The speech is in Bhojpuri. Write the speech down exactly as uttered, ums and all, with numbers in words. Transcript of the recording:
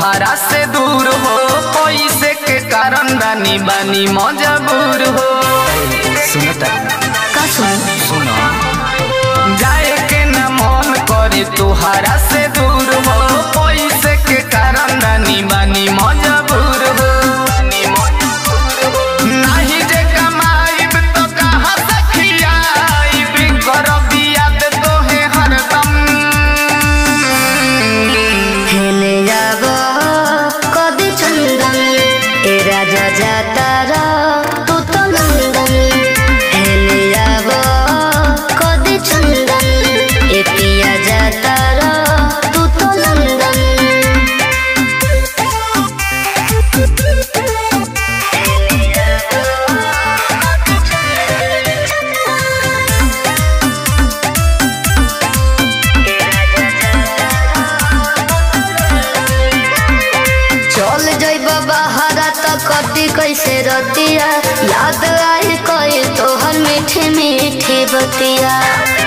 तोहरा से दूर हो, पैसे के कारण रानी बानी मजबूर हो। सुनता का सुन सुनो जाए के न मन करे तोहरा से दूर हो, पैसे के कारण रानी बानी मजबूर हो। नहीं जे कमाईब तो कहाँ से खियाईब, करब याद तोहे हरदम। हेले जाबो कदी चंदन ए राजा जाता रा तू तो नंदन। हेले जाबो कदी चंदन ए पिया जाता रा तू तो नंदन। चल जाइबा बहारा तो कटी कैसे रतिया, याद आई कोई तोहर मीठी मीठी बतिया।